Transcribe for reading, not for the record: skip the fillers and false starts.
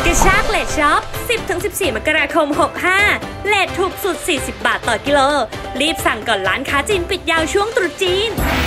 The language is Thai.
กระชากเลทช็อป 10-14 มกราคม 65 เลทถูกสุด 40 บาทต่อกิโล รีบสั่งก่อนร้านค้าจีนปิดยาวช่วงตรุษจีน